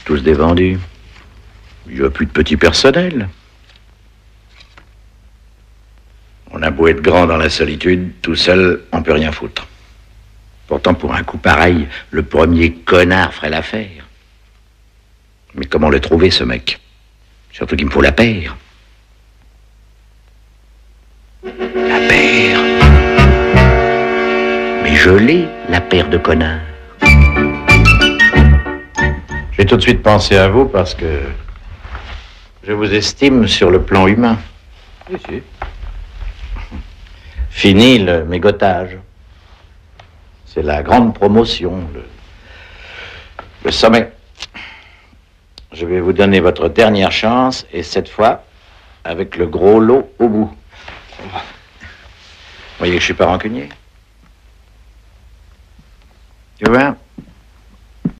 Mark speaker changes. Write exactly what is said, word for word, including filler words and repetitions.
Speaker 1: Tous des vendus. Il n'y a plus de petit personnel. On a beau être grand dans la solitude, tout seul, on peut rien foutre. Pourtant, pour un coup pareil, le premier connard ferait l'affaire. Mais comment le trouver, ce mec? Surtout qu'il me faut la paire. La paire. Mais je l'ai, la paire de connards. J'ai tout de suite pensé à vous parce que je vous estime sur le plan humain.
Speaker 2: Oui, si.
Speaker 1: Fini le mégotage. C'est la grande promotion, le, le sommet. Je vais vous donner votre dernière chance, et cette fois, avec le gros lot au bout. Vous voyez que je suis pas rancunier. Tu vois ?